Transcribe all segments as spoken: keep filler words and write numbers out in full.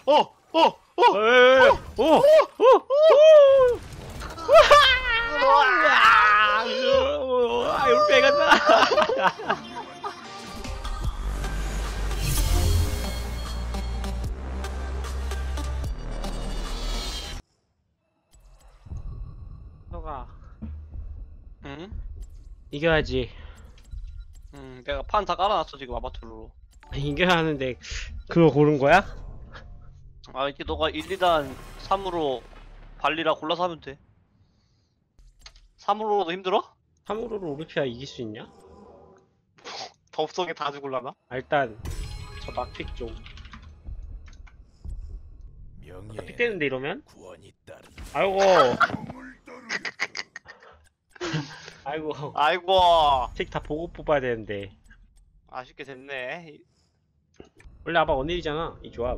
어! 어! 어! 에이, 오! 오! 오! 아, 이거 빼간다. 너가 응? 이겨야지. 응, 내가 판 다 깔아놨어 지금 아바투르로. 이겨야 하는데 그거 고른 거야? 아 이게 너가 일, 이 단 삼으로 발리라 골라서 하면 돼. 삼으로도 힘들어? 삼 으로로 오비피아 이길 수 있냐? 덥석에 다 죽을라나? 아, 일단 저 막픽 좀. 픽 되는데 이러면? 아이고. 아이고. 아이고 픽 다 보고 뽑아야 되는데. 아쉽게 됐네. 원래 아바 원일이잖아 이 조합.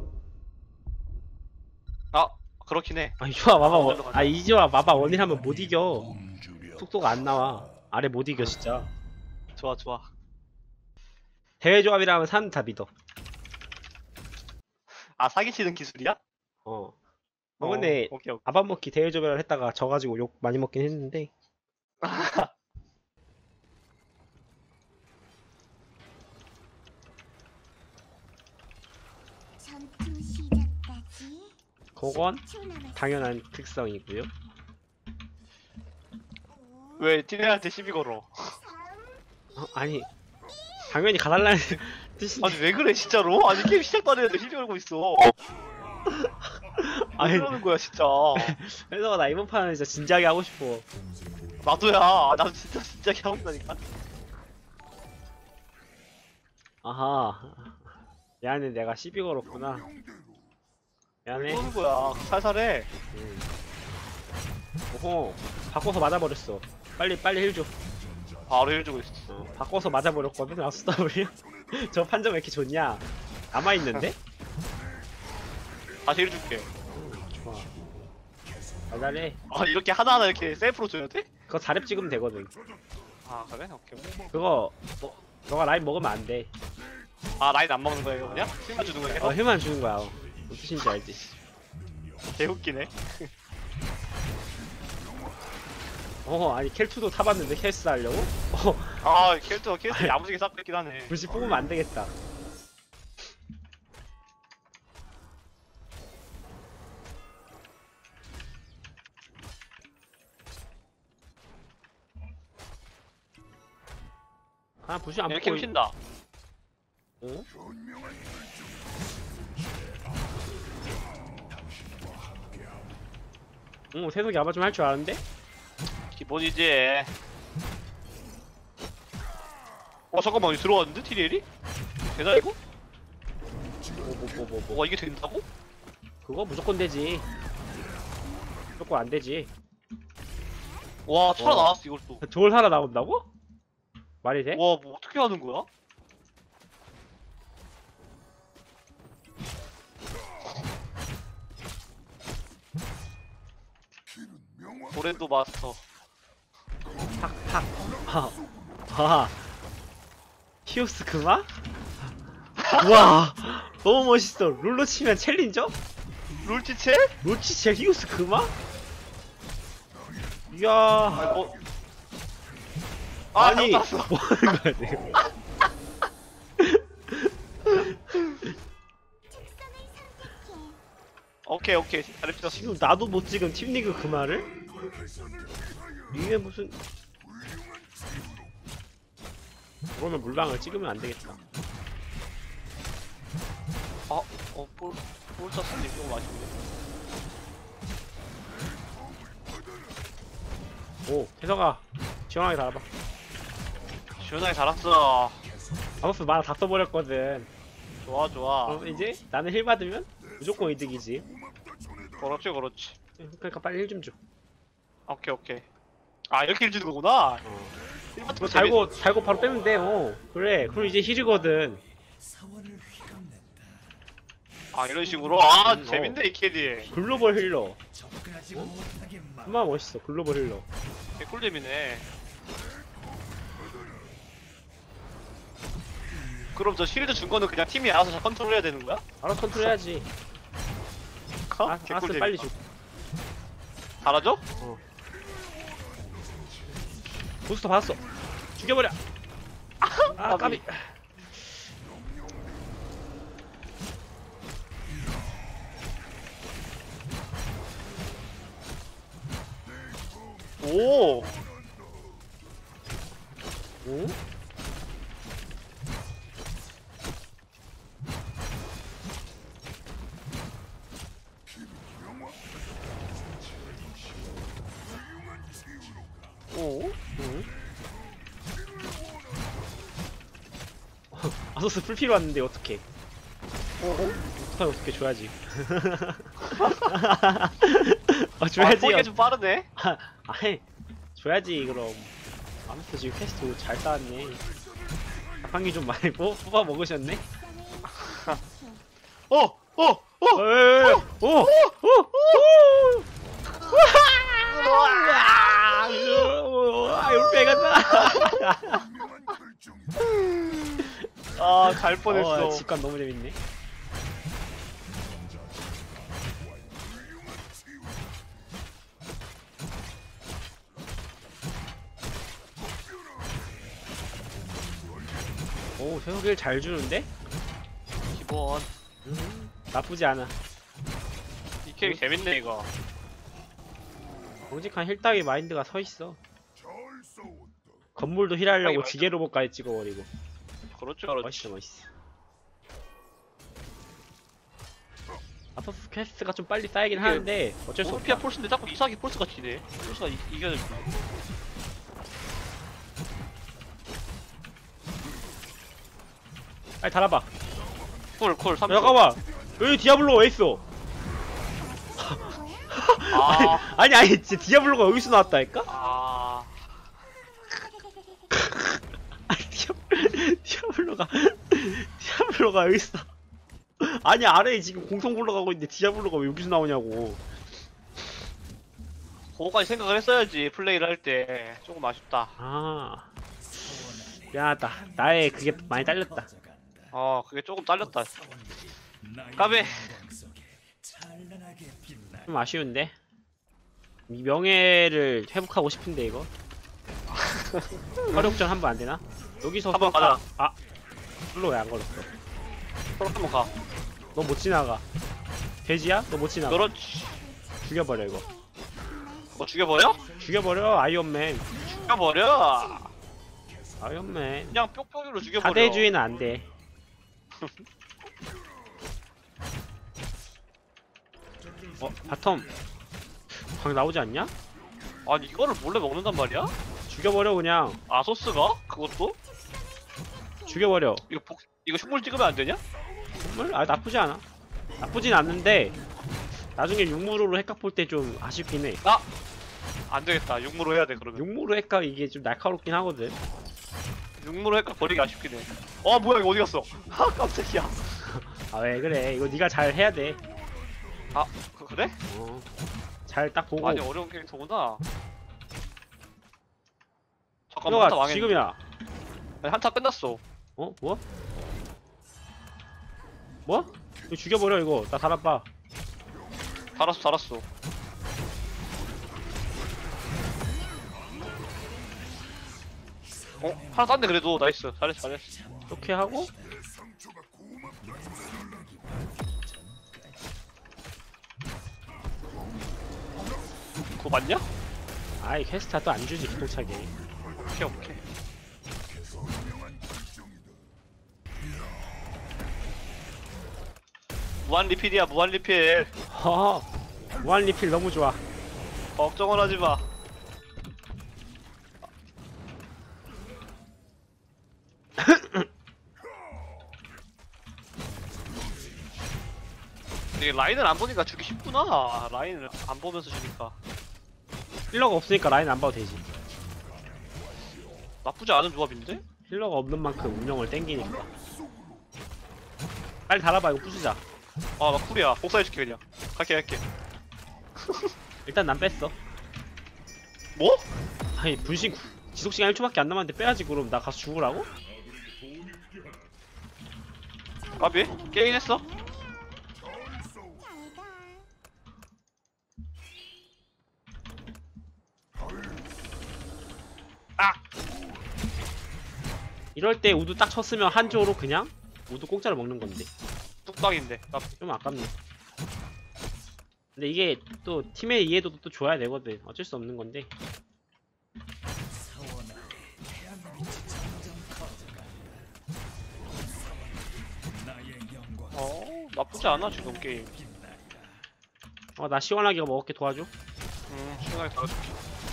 아 그렇긴 해. 아, 이 조합 아바 원, 아, 이 조합 아바 원일 하면 못 이겨. 속도가 안 나와. 아래 못 이겨 진짜. 좋아 좋아. 대회 조합이라면 산 다 믿어. 아 사기치는 기술이야? 어. 어 근데 오케이 오케이. 아바 먹기 대회 조합을 했다가 져가지고 욕 많이 먹긴 했는데. 전투 시작까지 그건 십 초 남았습니다. 당연한 특성이고요. 왜 티네한테 시비 걸어? 어, 아니 당연히 가달라는 뜻인데. 아니 왜 그래 진짜로? 아니 게임 시작도 안 했는데 시비 걸고 있어. 아니 왜 그러는 거야 진짜. 그래서 나 이번 판은 진짜 진지하게 하고 싶어. 나도야. 나도 진짜 진지하게 하고 있다니까. 아하. 미안해 내가 시비 걸었구나. 왜 미안해. 그러는 거야. 살살해. 음. 오호 바꿔서 맞아버렸어. 빨리 빨리 힐 줘. 바로 해주고 있어. 어, 바꿔서 맞아버렸거든. 라스 더블유. 저 판정 왜 이렇게 좋냐? 남아있는데? 다시 해줄게. 음, 좋아. 잘잘해. 아 이렇게 하나하나 이렇게 셀프로 줘야 돼? 그거 사 렙 찍으면 되거든. 아 그래? 오케이 오케이. 그거 뭐, 너가 라인 먹으면 안 돼. 아 라인 안 먹는 거예요 그냥? 힐만 주는 거예요? 어 힐만 주는 거야. 어. 무슨 뜻인지 알지? 개웃기네. 어 아니 켈투도 타봤는데 켈스 하려고? 어 아 캐릭터 캐릭터 야무지게 쌓고 있긴 하네. 굳이 뽑으면 안 되겠다. 아 부시 안 이렇게 뽑고 튄다. 어? 어 세석이 아마 좀 할 줄 아는데? 기본이지. 어 잠깐만 여기 들어왔는데 티리엘이? 되나 이거? 뭐 뭐 뭐 뭐 뭐 와 이게 된다고? 그거 무조건 되지. 무조건 안 되지. 와 살아나왔어 이걸 또. 돌 살아 나온다고? 말이 돼? 와 뭐 어떻게 하는 거야? 도렌도 마스터. 팍팍. 아, 아. 히오스 그마? 우와, 너무 멋있어. 룰로 치면 챌린저? 룰티체? 롤치체 히오스 그마? 이야. 아 뭐. 아 아니, 잘못 봤어. 뭐 하는 거야, 지금? 오케이 오케이 잘했어. 지금 나도 못 찍은 팀리그 그마를? 이게 무슨. 그러면 물방을 찍으면 안 되겠다. 아, 어, 볼, 볼 쳤는데 이거 맛있네. 오, 태성아. 시원하게 달아봐. 시원하게 잘았어. 아버스 만화 다 써버렸거든. 좋아, 좋아. 그럼 이제 나는 힐 받으면 무조건 이득이지. 그렇지, 그렇지. 그러니까 빨리 힐 좀 줘. 오케이, 오케이. 아, 이렇게 해주는 거구나. 어. 이거 그거 달고, 달고 바로 빼면 돼, 어. 그래, 그럼 이제 힐이거든. 아, 이런 식으로? 아, 음, 재밌네, 이 캐디. 글로벌 힐러. 어? 정말 멋있어, 글로벌 힐러. 개꿀잼이네. 그럼 저 실드 준 거는 그냥 팀이 알아서 잘 컨트롤 해야 되는 거야? 알아서 컨트롤 해야지. 아, 아스 개꿀잼이다. 빨리 줘. 잘하죠? 부스터 받았어. 죽여버려. 아 까비. 오. 오? 오. 응? 아소스 풀피로 왔는데 어떡해. 어떡해 어떡해 줘야지. 아 줘야지. 아, 좀 빠르네. 아, 아이 줘야지 그럼. 아무튼 지금 퀘스트 잘 쌓았네. 자판기 좀 많이 뽑, 뽑아 먹으셨네? 어, 어, 어. 에이, 오! 오! 오! 아, 울빼 간다. 아, 갈 뻔했어. 어, 직관 너무 재밌네. 오, 회복일 잘 주는데? 기본. 음, 나쁘지 않아. 이 캐릭 재밌네 이거. 정직한 힐 따위 마인드가 서 있어. 건물도 힐하려고 하기 지게 로봇까지 찍어버리고. 그렇죠, 그렇죠. 멋있어, 멋있어. 아서스 퀘스트가 좀 빨리 쌓이긴 이게 하는데 어쩔 수 오피아 없다. 폴스인데 자꾸 이상하게 폴스가 치네. 폴스가 이, 이겨낼 거. 빨리 달아봐. 콜, 콜, 삼 초. 잠깐만. 여기 디아블로가 왜 있어? 아, 아니 아니 진짜 디아블로가 여기서 나왔다니까? 아, 아니 디아, 디아블로가 디아블로가 여기 있어. 아니 아래에 지금 공성 굴러가고 있는데 디아블로가 왜 여기서 나오냐고. 그거까지 생각을 했어야지 플레이를 할 때. 조금 아쉽다. 아 미안하다. 나의 그게 많이 딸렸다. 어, 그게 조금 딸렸다. 까베. 좀 아쉬운데. 이 명예를 회복하고 싶은데 이거. 화력전 한 번 안 되나? 여기서 한번 아, 가자. 아, 별로 왜 안 걸었어? 서로 한번 가. 너 못 지나가. 돼지야? 너 못 지나가. 그렇지. 죽여버려 이거. 뭐 죽여버려? 죽여버려 아이언맨. 죽여버려. 아이언맨. 그냥 뾱뾱이로 죽여버려. 가대주의는 안 돼. 어 바텀. 방 나오지 않냐? 아니 이거를 몰래 먹는단 말이야? 죽여버려 그냥. 아소스가? 그것도? 죽여버려. 이거 복 이거 흉물 찍으면 안 되냐? 정말? 아 나쁘지 않아. 나쁘진 않는데 나중에 육무로로 핵각 볼 때 좀 아쉽긴 해. 아! 안 되겠다. 육무로 해야 돼 그러면. 육무로 핵각 이게 좀 날카롭긴 하거든. 육무로 할까 버리기 아쉽긴 해. 어 뭐야 이거 어디 갔어? 아 깜짝이야. 아 왜 그래? 이거 네가 잘 해야 돼. 아 그, 그래? 어. 잘 딱 보고. 많이 어려운 캐릭터구나. 잠깐만 한타 너가 망했네. 지금이야. 아니, 한타 끝났어. 어? 뭐? 뭐? 이거 죽여버려 이거. 나 달아봐. 달았어 달았어. 어? 하나 땄네 그래도. 나이스. 잘했어 잘했어. 이렇게 하고 그거 맞냐? 아이 퀘스트 또 안 주지 기동차게. 오케이 오케이. 무한 리필이야 무한 리필. 허 무한 리필 너무 좋아. 걱정은 하지 마. 이게 라인을 안 보니까 주기 쉽구나. 라인을 안 보면서 주니까 힐러가 없으니까 라인 안 봐도 되지. 나쁘지 않은 조합인데? 힐러가 없는 만큼 운영을 땡기니까. 빨리 달아봐 이거 부수자. 아 나 쿨이야. 복사해줄게 그냥. 갈게 갈게. 일단 난 뺐어. 뭐? 아니 분신 지속시간 일 초밖에 안 남았는데 빼야지. 그럼 나 가서 죽으라고? 까비? 게임 했어? 이럴 때 우드 딱 쳤으면 한 조로 그냥 우드 공짜로 먹는 건데 뚝딱인데. 나 좀 아깝네. 근데 이게 또 팀의 이해도도 또 줘야 되거든. 어쩔 수 없는 건데. 어, 나쁘지 않아 지금 게임. 어, 나 시원하게 먹을게. 도와줘. 음, 시원하게 도와줄게.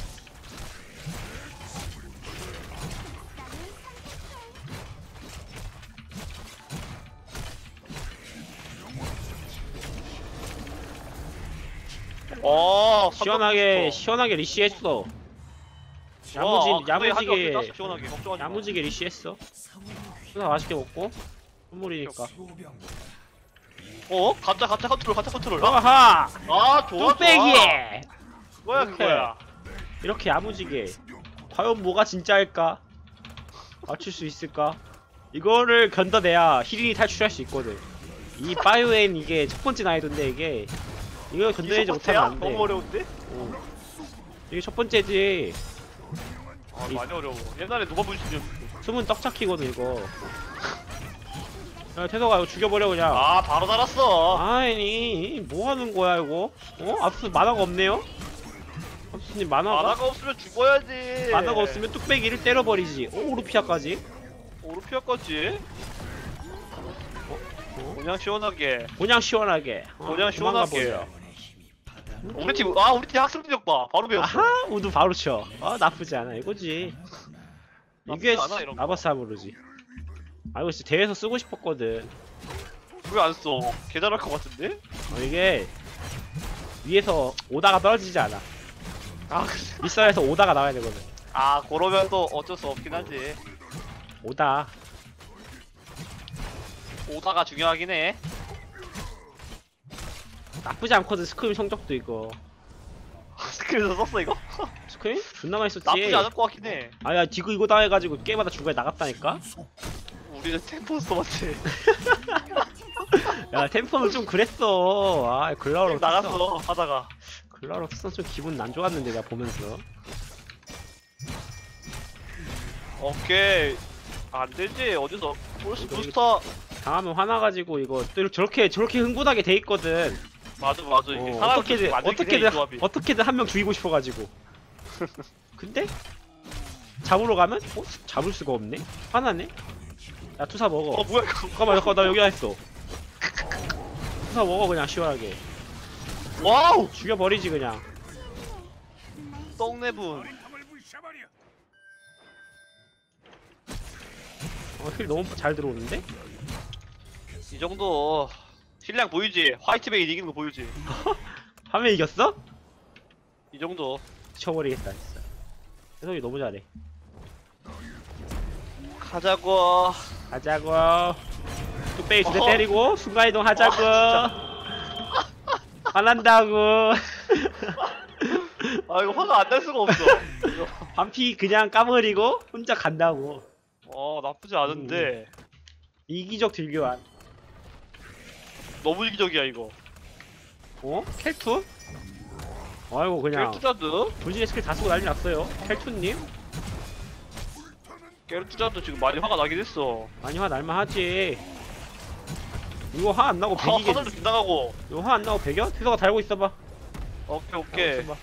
어, 시원하게 시원하게 리시했어. 야무지 야무지게 시원하게 걱정하지 마. 야무지게 리시했어. 수다 맛있게 먹고 선물이니까. 어? 가짜 가짜 컨트롤 가짜 컨트롤. 아, 아하! 아 좋아 뚝배기! 좋아. 그거야 이렇게. 그거야. 이렇게 야무지게. 과연 뭐가 진짜일까? 맞출 수 있을까? 이거를 견뎌내야 히린이 탈출할 수 있거든. 이 바이오엔 이게 첫 번째 난이도인데 이게 이거 견뎌내지 못하면 안 돼. 너무 어려운데? 어. 이게 첫 번째지. 아 이- 많이 어려워. 옛날에 누가 보여주냐. 숨은 떡착키거든 이거. 야 태서가 이거 죽여버려 그냥. 아 바로 달았어. 아니 뭐 하는 거야 이거? 어? 압수 만화가 없네요? 압수님 만화가? 만화가 없으면 죽어야지. 만화가 없으면 뚝배기를 때려버리지. 오 오르피아까지. 오르피아까지. 어? 그냥 시원하게. 그냥 시원하게. 어, 그냥 도망가 시원하게. 보자. 우리 팀, 아 우리 팀 학습 능력 봐. 바로 배웠어. 아하 우드 바로 쳐. 아 나쁘지 않아 이거지. 이게 나쁘지 않아, 이런 거. 아바사무르지. 아 이거 진짜 대회에서 쓰고 싶었거든. 왜 안 써? 개 잘할 것 같은데? 어, 이게 위에서 오다가 떨어지지 않아. 아, 윗선에서 오다가 나와야 되거든. 아 그러면 또 어쩔 수 없긴 하지. 오다. 오다가 중요하긴 해. 나쁘지 않거든. 스크림 성적도 이거. 스크린에서 썼어 이거? 스크림? 존나 많이 썼지. 나쁘지 않을 것 같긴 해. 아야 디그 이거 당해가지고 게임하다 중간에 나갔다니까? 우리는 템포스터 맞지? 야 템포는 좀 그랬어. 아 글라우로 나갔어 하다가. 글라우로 썼어. 좀 기분 안 좋았는데 내가 보면서. 오케이. 안 되지. 어디서 폴스 이거, 부스터. 당하면 화나가지고 이거 또 이렇게 저렇게 저렇게 흥분하게 돼 있거든. 맞아 맞아. 이게 어, 사람 어떻게든 어떻게든 어떻게든 한 명 죽이고 싶어가지고. 근데 잡으러 가면 어? 잡을 수가 없네. 화나네. 야 투사 먹어. 어 뭐야 이거? 잠깐만 잠깐 나 여기 있어. 투사 먹어 그냥 시원하게. 와우. 죽여버리지 그냥. 똥내분. 어, 힐 너무 잘 들어오는데? 이 정도 실력 보이지? 화이트베이 이기는 거 보이지? 화면 이겼어? 이 정도. 쳐버리겠다 진짜. 해석이 너무 잘해. 가자고. 가자고. 뚝배기 두대 어허. 때리고 순간이동 하자고. 화난다고. 아 이거 화가 안 날 수가 없어. 이거. 반피 그냥 까버리고 혼자 간다고. 어 나쁘지 않은데 이기적 딜교환. 너무 이기적이야 이거. 어? 켈투? 아이고 그냥 게르투자드? 본진의 스킬 다 쓰고 난리 났어요. 켈투님? 게르투자드 지금 많이 화가 나긴 했어. 많이 화 날만 하지. 이거 화 안 나고 아 백이겠. 화살도 빗나가고. 이거 화 안 나고 백이야? 태서가 달고 있어봐. 오케이 오케이. 있어봐.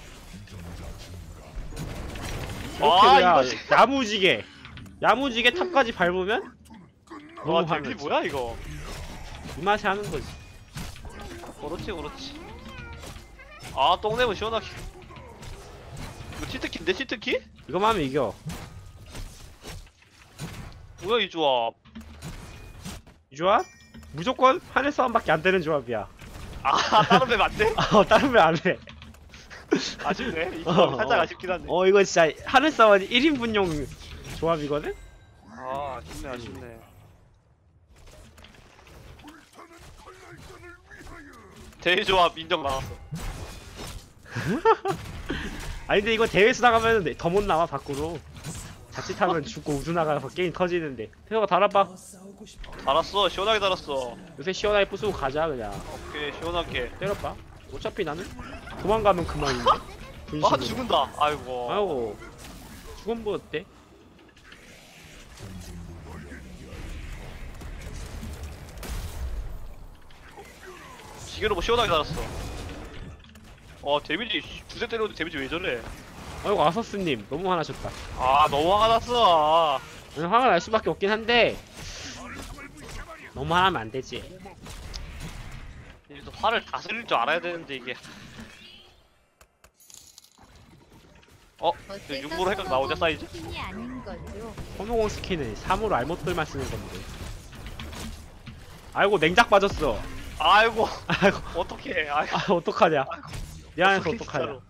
아, 이렇게 그냥 이거 야무지게 야무지게 탑까지 밟으면 너무 와 화나지. 델피 뭐야 이거. 이 맛에 하는 거지. 그렇지 그렇지. 아 똥내면 시원하게. 이거 치트키인데 치트키? 이거만 하면 이겨. 뭐야 이 조합. 이 조합? 무조건 하늘 싸움밖에 안 되는 조합이야. 아 다른 맵 안 돼? 어 다른 왜 안 해. 아쉽네. 이 어, 조합 살짝 어. 아쉽긴 한데. 어 이거 진짜 하늘 싸움은 일 인분용 조합이거든? 아 아쉽네 아쉽네. 대조합 인정 나왔어. 아니 근데 이거 대회에서 나가면 더 못 나와 밖으로. 자칫하면 죽고 우주 나가서 게임 터지는데. 태서가 달아봐. 달았어 시원하게 달았어. 요새 시원하게 부수고 가자 그냥. 오케이 시원하게. 때려봐. 어차피 나는 도망가면 그만인데. 아 분신으로. 죽는다. 아이고. 아이고 죽은 뭐 어때? 기계로 뭐 시원하게 달았어. 어 데미지 두세 때려도 데미지 왜 저래? 아이고 아서스님 너무 화나셨다. 아 너무 화가 났어. 화가 날 수밖에 없긴 한데 너무 화나면 안 되지. 이제 또 화를 다스릴 줄 알아야 되는데 이게. 어? 그 육으로 헷갈려 나오자 사이즈? 이 아닌 거죠. 허무공 스킨은 삼으로 알못들만 쓰는 건데. 아이고 냉작 빠졌어. 아이고 아이고 어떡해. 아이고 아 어떡하냐. 미안해서 어떡해, 어떡하냐. 진짜로.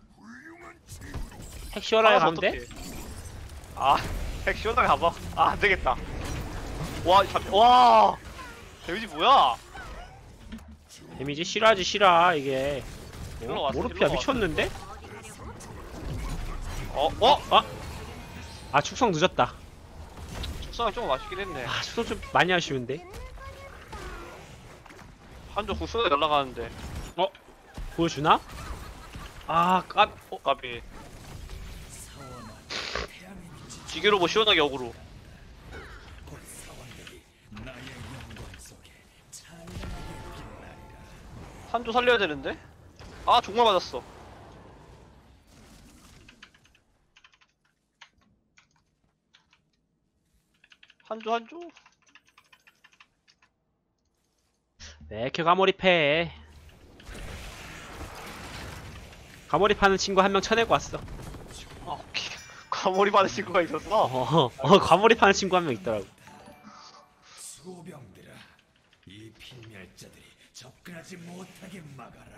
핵 시원하게 화나서 가면 돼? 어떡해. 아 핵 시원하게 가봐. 아 안되겠다. 와 잠시 와 데미지 뭐야? 데미지 실화지 실화 이게. 일로 어? 왔어, 모르피아 일로 미쳤는데? 어? 어? 아! 아 축성 늦었다. 축성이 좀 아쉽긴 했네. 아 축성 좀 많이 아쉬운데? 한조 국수가 날라가는데. 보여주나? 아 까.. 어? 까비. 기계로 뭐 시원하게 어그로. 한조 살려야 되는데? 아 정말 맞았어. 한조 한조? 왜 이렇게 과몰입해. 과몰입하는 친구 한 명 쳐내고 왔어. 아 오케이. 과몰입 하는 친구가 있었어? 어, 어 과몰입하는 친구 한 명 있더라고. 수호병들아, 이 필멸자들이 접근하지 못하게 막아라.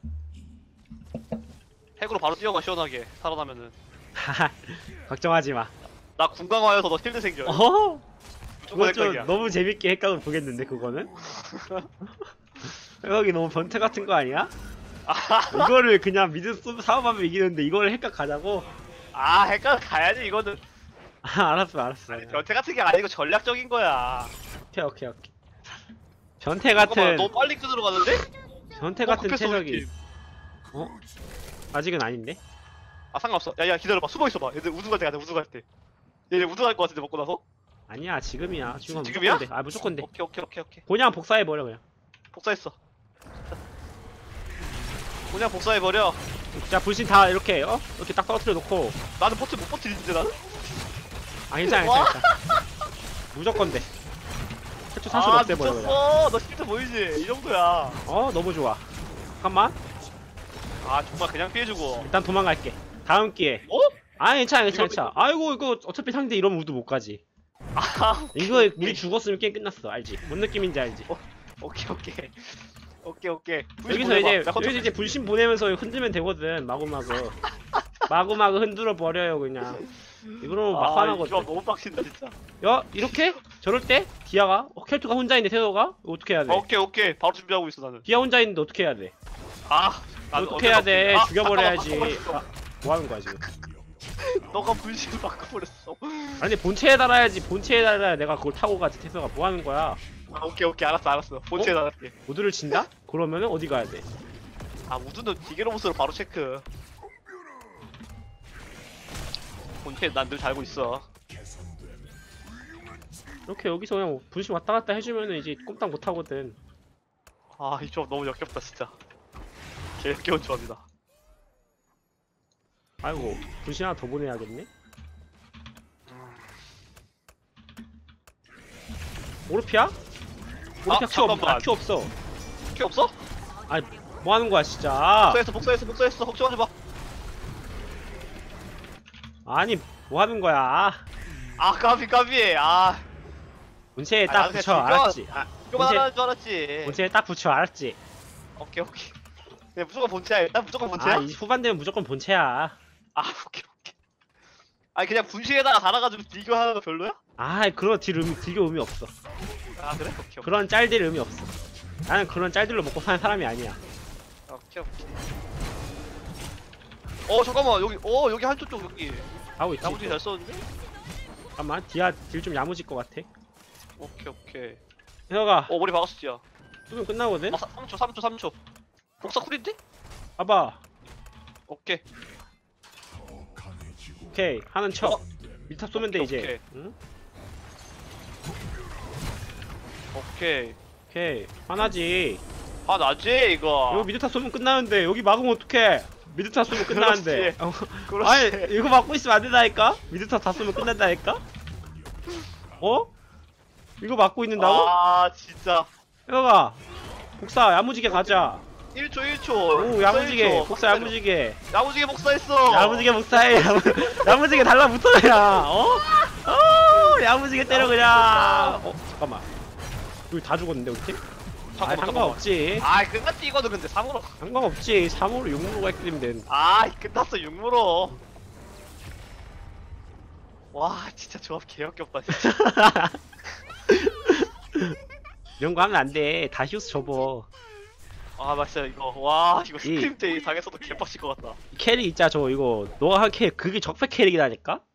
핵으로 바로 뛰어가 시원하게 살아나면은. 하하 걱정하지 마. 나 군강화여서 너 실드 생겨. 어? 무조건 그거 좀 핵각이야. 너무 재밌게 핵각을 보겠는데 그거는? 핵각이 너무 변태 같은 거 아니야? 이거를 그냥 미드 쏘- 사업하면 이기는데 이거를 핵각 가자고? 아 핵각 가야지 이거는. 아 알았어 알았어. 아니, 변태 같은 게 아니고 전략적인 거야. 오케이 오케이 오케이. 변태 잠깐만, 같은 너무 빨리 끄들어 가는데? 변태 어, 같은 급했어, 우리 체력이. 팀. 어? 아직은 아닌데? 아 상관없어. 야야 기다려봐. 숨어 있어봐. 얘들 우승 갈때 가자. 우승 갈 때. 얘네 우승 갈것 같은데 먹고 나서? 아니야 지금이야. 지금 지금이야? 무조건 돼. 아 무조건 돼. 오케이 오케이 오케이 오케이. 그냥 복사해버려 그냥. 복사했어. 그냥 복사해버려. 자 불신 다 이렇게 어? 이렇게 딱 떨어뜨려 놓고. 나는 포트 못 버티는데 나는? 아 괜찮아 괜찮아 괜찮아. 무조건 돼. 최초 사수 아 없애버려 그냥. 미쳤어. 너 실드 보이지? 이 정도야. 어 너무 좋아. 잠깐만 아 정말 그냥 피해주고. 일단 도망갈게. 다음 기회. 어? 아 괜찮아 괜찮아 이거- 괜찮아. 아이고 이거 어차피 상대 이러면 우드 못 가지. 아 이거 우리 죽었으면 게임 끝났어. 알지? 뭔 느낌인지 알지? 오케이 오케이. 오케이 오케이. 불신 여기서 보내봐. 이제 나 컨트롤 여기서 이제 불신 보내면서 흔들면 되거든. 마구마구 마구마구 흔들어 버려요 그냥. 이거는 막 아, 화나거든. 이 조합 너무 빡친다 진짜. 야 이렇게 저럴 때 디아가 어, 켈투가 혼자 있는데 태도가 이거 어떻게 해야 돼? 오케이 오케이. 바로 준비하고 있어 나는. 디아 혼자 있는데 어떻게 해야 돼? 아. 나는 어떻게 해야 어쩔 수 돼? 없지. 아, 죽여버려야지. 잠깐만, 잠깐만. 아, 뭐 하는 거야 지금? 너가 불신을 바꿔버렸어. 아니 본체에 달아야지. 본체에 달아야 내가 그걸 타고 가지. 태서가 뭐 하는 거야? 아, 오케이 오케이 알았어 알았어. 본체에 어? 나갈게. 우드를 친다? 그러면은 어디 가야 돼? 아 우드는 기계로봇으로 바로 체크. 본체 난 늘 알고 있어. 이렇게 여기서 그냥 분신 왔다 갔다 해주면은 이제 꼼딱 못 하거든. 아 이 조합 너무 역겹다 진짜. 개 역겨운 조합이다. 아이고 분신 하나 더 보내야겠네. 오르피아? 오르피아 큐 없, 잠깐만. 아, 큐 없어. 키 없어? 아니 뭐 하는 거야 진짜. 복사했어 복사했어 복사했어. 걱정하지 마. 아니 뭐 하는 거야. 아 까비 까비. 아 본체에 아, 딱 나는 붙여 그냥 알았지? 아 이거만 본체- 하라는 줄 알았지. 본체에 딱 붙여 알았지? 오케이 오케이. 그냥 무조건 본체야. 일단 무조건 본체야. 아, 이 후반 되면 무조건 본체야. 아 오케이 오케이. 아니 그냥 분신에다가 달아가지고 비교하는 거 별로야? 아, 그런 딜 의미, 딜교 의미 없어. 아 그래? 오케이 오케이. 그런 짤딜 의미 없어. 나는 그런 짤딜로 먹고 사는 사람이 아니야. 오케이 오케이. 어 잠깐만 여기 어 여기 한쪽 쪽 여기 하고 있지. 야무지게 잘 썼는데? 잠깐만, 디아 딜 좀 야무질 것 같아. 오케이 오케이. 해어가 어 머리 박았어 진짜. 좀 끝나거든? 아 삼 초 삼 초 삼 초. 복사 쿨인데? 봐봐. 오케이. 오케이, 하는 척. 어. 밀탑 쏘면 돼, 오케이, 이제. 오케이. 응? 오케이. 오케이. 하나지. 아 나지 이거. 이거 미드타 쏘면 끝나는데 여기 막으면 어떡해? 미드타 쏘면 끝나는데. 어. 그렇지. 아니 이거 막고 있으면 안 된다니까? 미드타 다 쏘면 끝난다니까? 어? 이거 막고 있는다고? 아 진짜. 이거가 복사 야무지게 가자. 일 초 일 초. 오 야무지게 복사 야무지게. 야무지게 복사했어. 야무지게 복사해. 야무, 야무지게 달라붙어 그냥. 어? 어 야무지게 때려 그냥. 어 잠깐만. 여기 다 죽었는데 우리 팀? 아 잠깐만, 상관없지. 아 끝났지 이거는 근데 삼으로. 상관없지. 삼으로 육무로 갈기면 되는. 아 끝났어 육무로. 와 진짜 조합 개역겹다 진짜. 이런 거 하면 안 돼. 다 히우스 접어. 아 나 진짜 이거 와 이거 이- 스크림 제이 당에서도 개빡칠 것 같다. 캐릭 있자 저 이거 너가 한 캐릭 그게 적폐 캐릭이라니까?